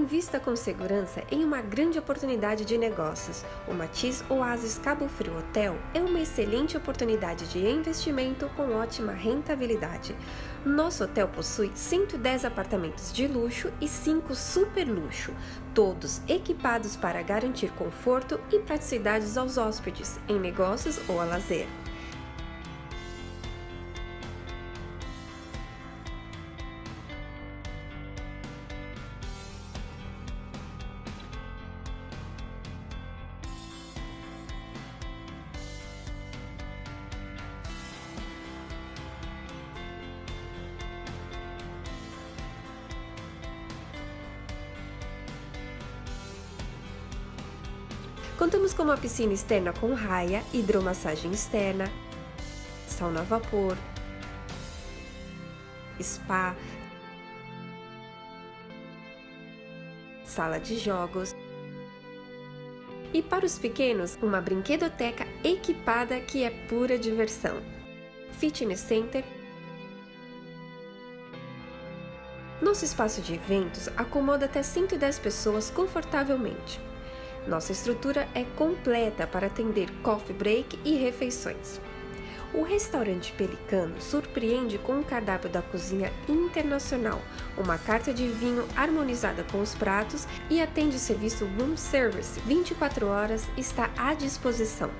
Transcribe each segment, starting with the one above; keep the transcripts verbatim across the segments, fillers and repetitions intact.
Invista com segurança em uma grande oportunidade de negócios. O Matiz Oasis Cabo Frio Hotel é uma excelente oportunidade de investimento com ótima rentabilidade. Nosso hotel possui cento e dez apartamentos de luxo e cinco super luxo, todos equipados para garantir conforto e praticidades aos hóspedes, em negócios ou a lazer. Contamos com uma piscina externa com raia, hidromassagem externa, sauna a vapor, spa, sala de jogos e para os pequenos, uma brinquedoteca equipada que é pura diversão. Fitness Center. Nosso espaço de eventos acomoda até cento e dez pessoas confortavelmente. Nossa estrutura é completa para atender coffee break e refeições. O restaurante Pelicano surpreende com um cardápio da cozinha internacional, uma carta de vinho harmonizada com os pratos e atende o serviço room service vinte e quatro horas, está à disposição.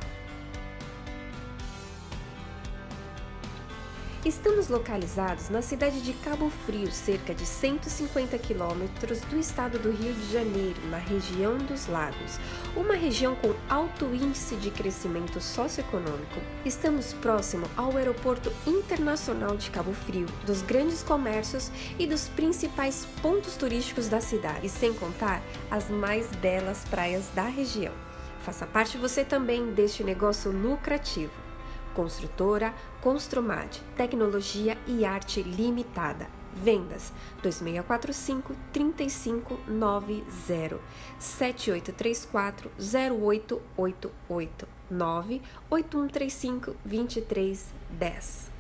Estamos localizados na cidade de Cabo Frio, cerca de cento e cinquenta quilômetros do estado do Rio de Janeiro, na região dos Lagos, uma região com alto índice de crescimento socioeconômico. Estamos próximo ao Aeroporto Internacional de Cabo Frio, dos grandes comércios e dos principais pontos turísticos da cidade, e sem contar as mais belas praias da região. Faça parte você também deste negócio lucrativo. Construtora Construmad, tecnologia e arte limitada. Vendas dois seis quatro cinco, três cinco nove zero, sete oito três quatro, zero oito oito oito, nove oito um três cinco, dois três um zero.